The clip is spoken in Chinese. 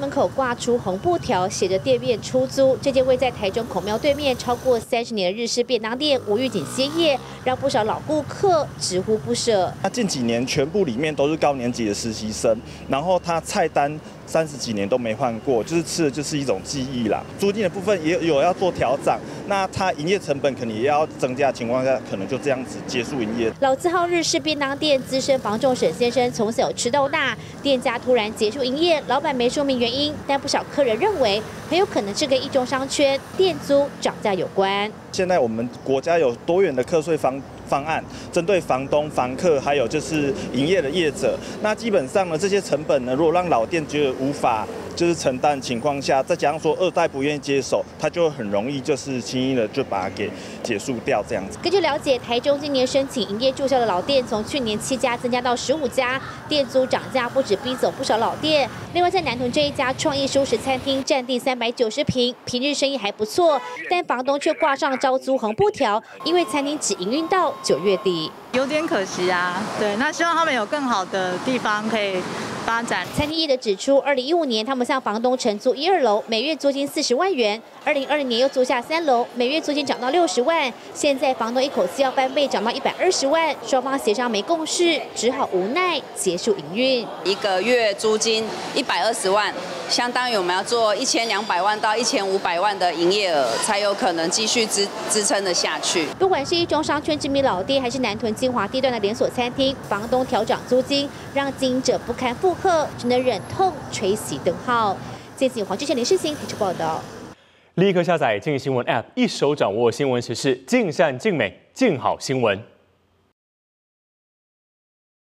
口挂出红布条，写着店面出租。这间位在台中孔庙对面超过30年的日式便当店无预警歇业，让不少老顾客直呼不舍。 那近几年全部里面都是高年级的实习生，然后他菜单30几年都没换过，就是吃的就是一种记忆啦。租金的部分也有要做调整，那它营业成本可能也要增加的情况下，可能就这样子结束营业。 老字号日式便当店资深房仲沈先生从小吃到大，店家突然结束营业，老板没说明原因，但不少客人认为很有可能是跟一中商圈店租涨价有关。 现在我们国家有多元的课税方案，针对房东、房客，还有就是营业的业者。那基本上呢，这些成本呢，如果让老店觉得无法就是承担的情况下，再加上说二代不愿意接手，他就很容易就是轻易的就把它给结束掉这样子。 根据了解，台中今年申请营业注销的老店，从去年7家增加到15家，店租涨价不止逼走不少老店。另外，在南屯这一家创意舒适餐厅，占地390平，平日生意还不错，但房东却挂上招租红布条，因为餐厅只营运到9月底。 有点可惜啊，对，那希望他们有更好的地方可以发展。 餐厅业者指出，2015年他们向房东承租1、2楼，每月租金40万元；2020年又租下3楼，每月租金涨到60万。现在房东一口气要翻倍，涨到120万，双方协商没共识，只好无奈结束营运。 一个月租金120万，相当于我们要做1200万到1500万的营业额，才有可能继续支撑得下去。 不管是一中商圈知名老店，还是南屯精华地段的连锁餐厅，房东调涨租金，让经营者不堪负荷，只能忍痛吹熄灯号。记者黄志成、林世新提出报道。 立刻下载静新闻 App， 一手掌握新闻时事，尽善尽美，静好新闻。